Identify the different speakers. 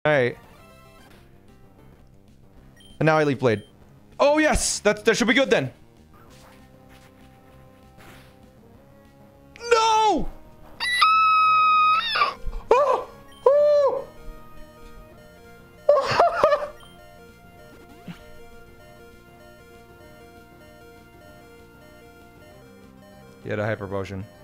Speaker 1: Alright. And now I leave blade. Oh, yes! That should be good then. No! Oh! Oh! He had a hyper potion.